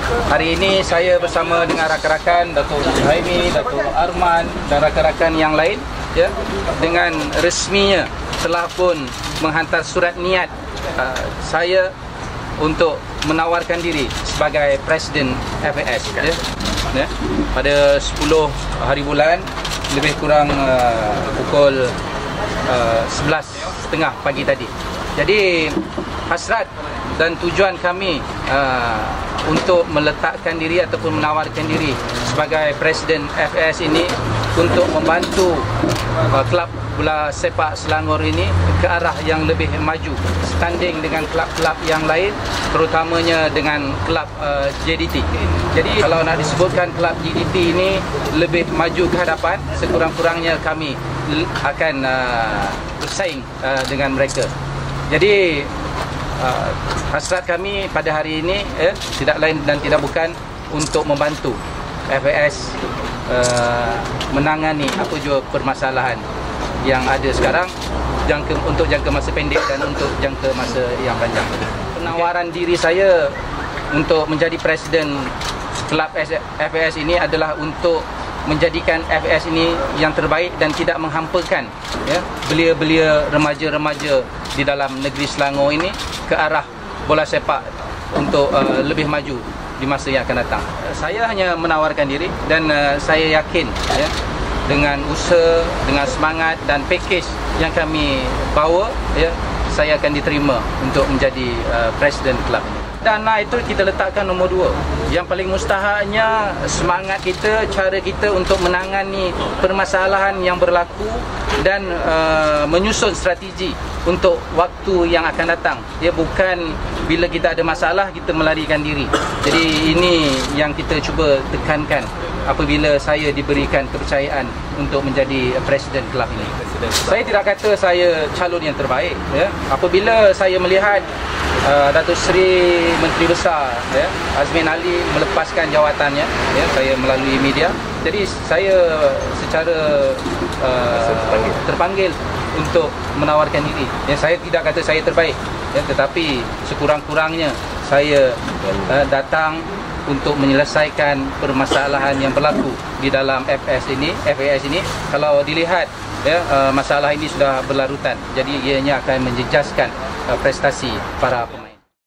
Hari ini saya bersama dengan rakan-rakan Datuk Haimi, Datuk Arman dan rakan-rakan yang lain ya, dengan resminya telah pun menghantar surat niat saya untuk menawarkan diri sebagai Presiden FAS ya, pada 10 hari bulan lebih kurang pukul 11.30 pagi tadi. Jadi hasrat dan tujuan kami untuk meletakkan diri ataupun menawarkan diri sebagai Presiden FAS ini untuk membantu kelab bola sepak Selangor ini ke arah yang lebih maju, standing dengan kelab-kelab yang lain, terutamanya dengan kelab JDT. Jadi kalau nak disebutkan kelab JDT ini lebih maju ke hadapan, sekurang-kurangnya kami akan bersaing dengan mereka. Jadi hasrat kami pada hari ini tidak lain dan tidak bukan untuk membantu FAS menangani apa jua permasalahan yang ada sekarang untuk jangka masa pendek dan untuk jangka masa yang panjang. Penawaran diri saya untuk menjadi Presiden kelab FAS ini adalah untuk menjadikan FAS ini yang terbaik dan tidak menghampakan ya, belia-belia remaja-remaja di dalam negeri Selangor ini ke arah bola sepak untuk lebih maju di masa yang akan datang. Saya hanya menawarkan diri dan saya yakin ya, dengan usaha, dengan semangat dan pakej yang kami bawa ya, saya akan diterima untuk menjadi Presiden kelab ini. Dana itu kita letakkan nombor 2. Yang paling mustahaknya semangat kita, cara kita untuk menangani permasalahan yang berlaku dan menyusun strategi untuk waktu yang akan datang. Ya, bukan bila kita ada masalah kita melarikan diri. Jadi ini yang kita cuba tekankan apabila saya diberikan kepercayaan untuk menjadi Presiden kelab ini. Saya tidak kata saya calon yang terbaik ya. Apabila saya melihat Datuk Seri Menteri Besar ya, Azmin Ali melepaskan jawatannya ya, saya melalui media. Jadi saya secara terpanggil untuk menawarkan diri. Ya, saya tidak kata saya terbaik ya, tetapi sekurang-kurangnya saya datang untuk menyelesaikan permasalahan yang berlaku di dalam FAS ini. Kalau dilihat ya, masalah ini sudah berlarutan, jadi ianya akan menjejaskan prestasi para pemain.